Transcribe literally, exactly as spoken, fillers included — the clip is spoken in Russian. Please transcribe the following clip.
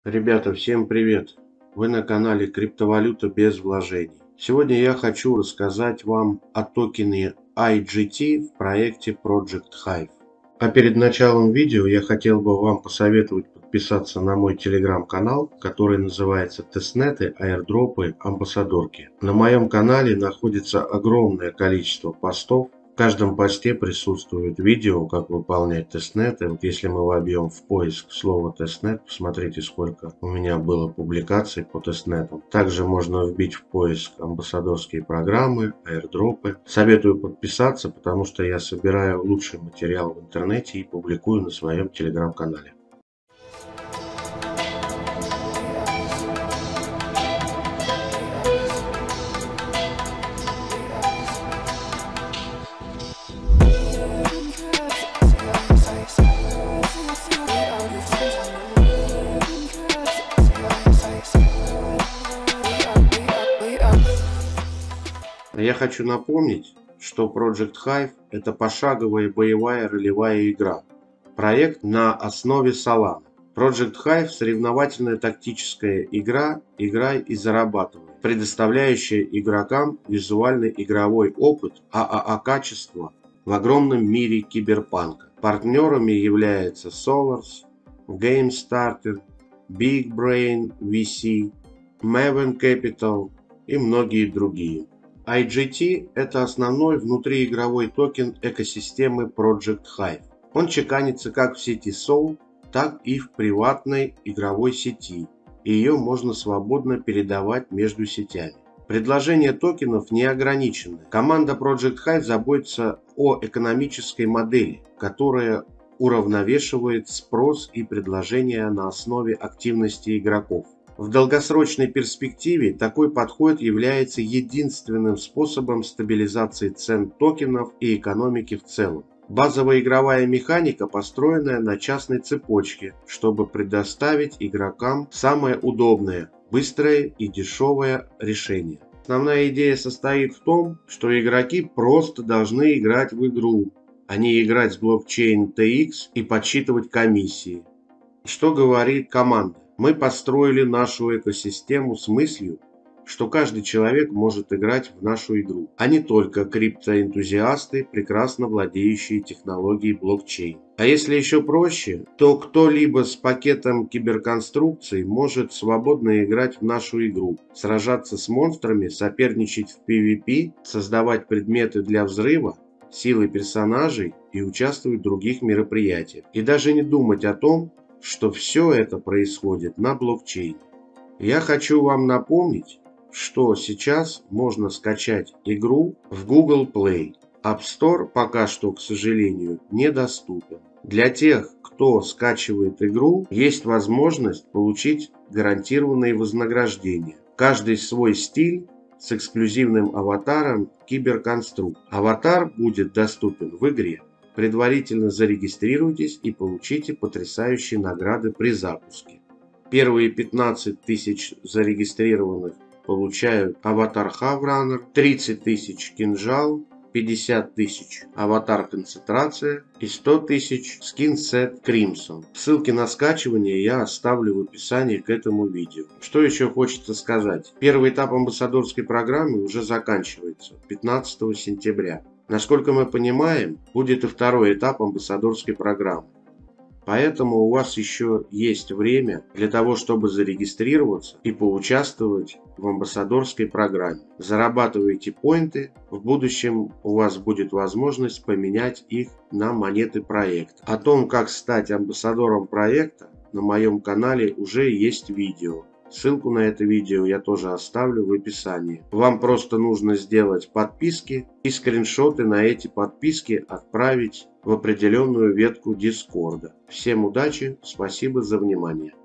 Ребята, всем привет! Вы на канале Криптовалюта без вложений. Сегодня я хочу рассказать вам о токене ай джи ти в проекте Project Hive. А перед началом видео я хотел бы вам посоветовать подписаться на мой телеграм-канал, который называется Тестнеты, Аирдропы, Амбассадорки. На моем канале находится огромное количество постов. В каждом посте присутствует видео, как выполнять тестнеты. Вот если мы вобьем в поиск слово тестнет, посмотрите, сколько у меня было публикаций по тестнетам. Также можно вбить в поиск амбассадорские программы, аирдропы. Советую подписаться, потому что я собираю лучший материал в интернете и публикую на своем телеграм-канале. Я хочу напомнить, что Project Hive – это пошаговая боевая ролевая игра. Проект на основе Solana. Project Hive – соревновательная тактическая игра «Играй и зарабатывай», предоставляющая игрокам визуальный игровой опыт а а а качества в огромном мире киберпанка. Партнерами являются Solars, GameStarter, Big Brain ви си, Maven Capital и многие другие. ай джи ти – это основной внутриигровой токен экосистемы Project Hive. Он чеканится как в сети Sol, так и в приватной игровой сети, и ее можно свободно передавать между сетями. Предложение токенов не ограничено. Команда Project Hive заботится о экономической модели, которая уравновешивает спрос и предложение на основе активности игроков. В долгосрочной перспективе такой подход является единственным способом стабилизации цен токенов и экономики в целом. Базовая игровая механика, построенная на частной цепочке, чтобы предоставить игрокам самое удобное, быстрое и дешевое решение. Основная идея состоит в том, что игроки просто должны играть в игру, а не играть с блокчейн ти экс и подсчитывать комиссии. Что говорит команда? Мы построили нашу экосистему с мыслью, что каждый человек может играть в нашу игру, а не только криптоэнтузиасты, прекрасно владеющие технологией блокчейн. А если еще проще, то кто-либо с пакетом киберконструкций может свободно играть в нашу игру, сражаться с монстрами, соперничать в пи ви пи, создавать предметы для взрыва, силы персонажей и участвовать в других мероприятиях. И даже не думать о том, что все это происходит на блокчейне. Я хочу вам напомнить, что сейчас можно скачать игру в Google Play. App Store пока что, к сожалению, недоступен. Для тех, кто скачивает игру, есть возможность получить гарантированные вознаграждения. Каждый свой стиль с эксклюзивным аватаром киберконструкт. Аватар будет доступен в игре. Предварительно зарегистрируйтесь и получите потрясающие награды при запуске. Первые пятнадцать тысяч зарегистрированных получают аватар Хавранер, тридцать тысяч кинжал, пятьдесят тысяч аватар концентрация и сто тысяч скинсет Crimson. Ссылки на скачивание я оставлю в описании к этому видео. Что еще хочется сказать? Первый этап амбассадорской программы уже заканчивается пятнадцатого сентября. Насколько мы понимаем, будет и второй этап амбассадорской программы. Поэтому у вас еще есть время для того, чтобы зарегистрироваться и поучаствовать в амбассадорской программе. Зарабатывайте поинты, в будущем у вас будет возможность поменять их на монеты проекта. О том, как стать амбассадором проекта, на моем канале уже есть видео. Ссылку на это видео я тоже оставлю в описании. Вам просто нужно сделать подписки и скриншоты на эти подписки отправить в определенную ветку Дискорда. Всем удачи, спасибо за внимание.